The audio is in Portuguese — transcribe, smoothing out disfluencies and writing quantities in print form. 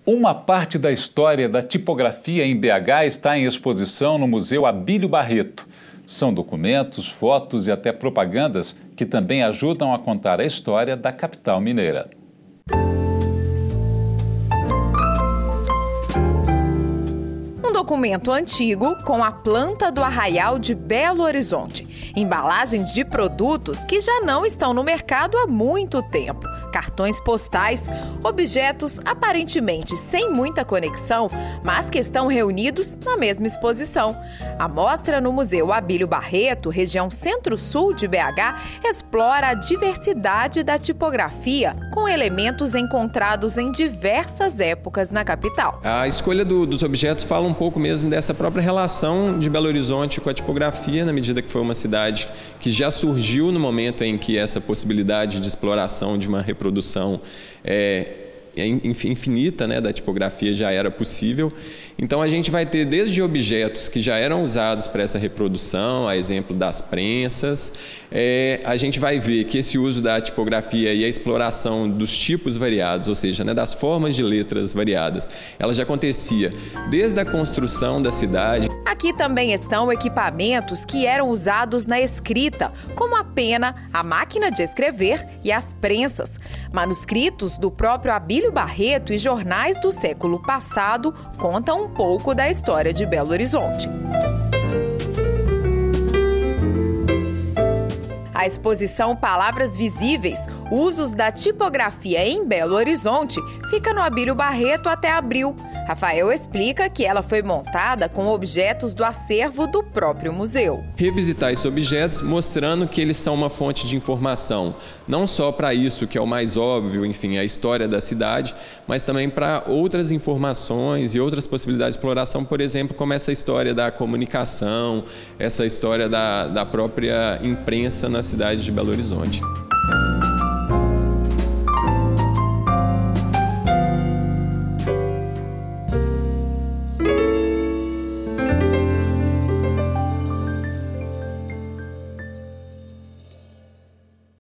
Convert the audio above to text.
Uma parte da história da tipografia em BH está em exposição no Museu Abílio Barreto. São documentos, fotos e até propagandas que também ajudam a contar a história da capital mineira. Um documento antigo com a planta do Arraial de Belo Horizonte. Embalagens de produtos que já não estão no mercado há muito tempo. Cartões postais, objetos aparentemente sem muita conexão, mas que estão reunidos na mesma exposição. A mostra no Museu Abílio Barreto, região Centro-Sul de BH, explora a diversidade da tipografia com elementos encontrados em diversas épocas na capital. A escolha dos objetos fala um pouco mesmo dessa própria relação de Belo Horizonte com a tipografia, na medida que foi uma cidade que já surgiu no momento em que essa possibilidade de exploração de uma reprodução infinita, né, da tipografia já era possível. Então a gente vai ter desde objetos que já eram usados para essa reprodução, a exemplo das prensas. A gente vai ver que esse uso da tipografia e a exploração dos tipos variados, ou seja, né, das formas de letras variadas, ela já acontecia desde a construção da cidade. Aqui também estão equipamentos que eram usados na escrita, como a pena, a máquina de escrever e as prensas. Manuscritos do próprio Abílio Barreto e jornais do século passado contam um pouco da história de Belo Horizonte. A exposição Palavras Visíveis, Usos da Tipografia em Belo Horizonte, fica no Abílio Barreto até abril. Rafael explica que ela foi montada com objetos do acervo do próprio museu. Revisitar esses objetos mostrando que eles são uma fonte de informação, não só para isso que é o mais óbvio, enfim, a história da cidade, mas também para outras informações e outras possibilidades de exploração, por exemplo, como essa história da comunicação, essa história da própria imprensa na cidade de Belo Horizonte.